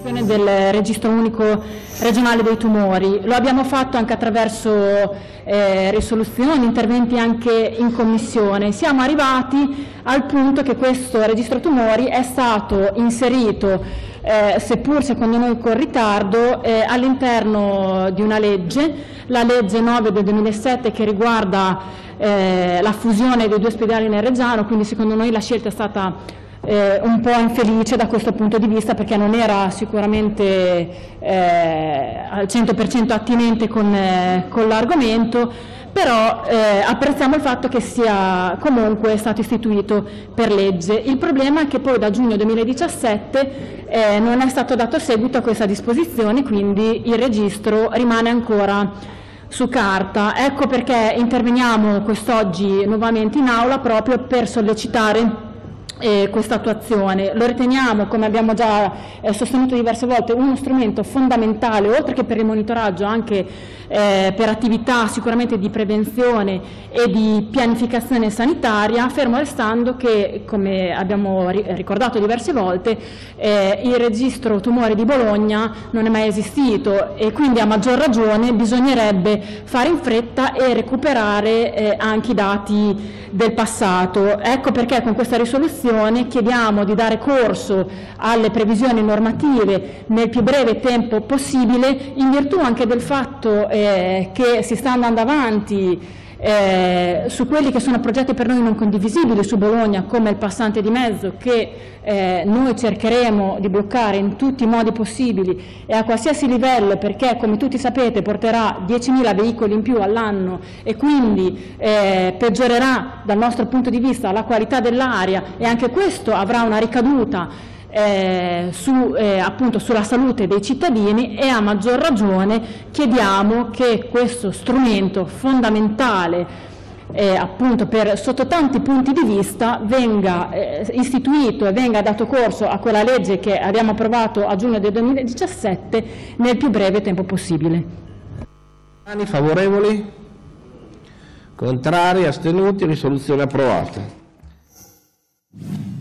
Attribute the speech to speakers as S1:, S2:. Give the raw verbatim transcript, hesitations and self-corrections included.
S1: del registro unico regionale dei tumori. Lo abbiamo fatto anche attraverso eh, risoluzioni, interventi anche in commissione. Siamo arrivati al punto che questo registro tumori è stato inserito, eh, seppur secondo noi con ritardo, eh, all'interno di una legge, la legge nove del duemilasette, che riguarda eh, la fusione dei due ospedali nel Reggiano, quindi secondo noi la scelta è stata Eh, un po' infelice da questo punto di vista, perché non era sicuramente eh, al cento per cento attinente con, eh, con l'argomento, però eh, apprezziamo il fatto che sia comunque stato istituito per legge. Il problema è che poi da giugno duemiladiciassette eh, non è stato dato seguito a questa disposizione, quindi il registro rimane ancora su carta. Ecco perché interveniamo quest'oggi nuovamente in aula proprio per sollecitare Eh, questa attuazione. Lo riteniamo, come abbiamo già eh, sostenuto diverse volte, uno strumento fondamentale, oltre che per il monitoraggio, anche eh, per attività sicuramente di prevenzione e di pianificazione sanitaria, fermo restando che, come abbiamo ri ricordato diverse volte, eh, il registro tumori di Bologna non è mai esistito, e quindi a maggior ragione bisognerebbe fare in fretta e recuperare eh, anche i dati del passato. Ecco perché con questa risoluzione chiediamo di dare corso alle previsioni normative nel più breve tempo possibile, in virtù anche del fatto eh, che si sta andando avanti eh, su quelli che sono progetti per noi non condivisibili su Bologna, come il passante di mezzo, che eh, noi cercheremo di bloccare in tutti i modi possibili e a qualsiasi livello, perché come tutti sapete porterà diecimila veicoli in più all'anno e quindi eh, peggiorerà dal nostro punto di vista la qualità dell'aria, e anche questo avrà una ricaduta Eh, su, eh, appunto sulla salute dei cittadini, e a maggior ragione chiediamo che questo strumento fondamentale eh, appunto per sotto tanti punti di vista venga eh, istituito e venga dato corso a quella legge che abbiamo approvato a giugno del duemiladiciassette nel più breve tempo possibile.
S2: Favorevoli? Contrari? Astenuti? Risoluzione approvata.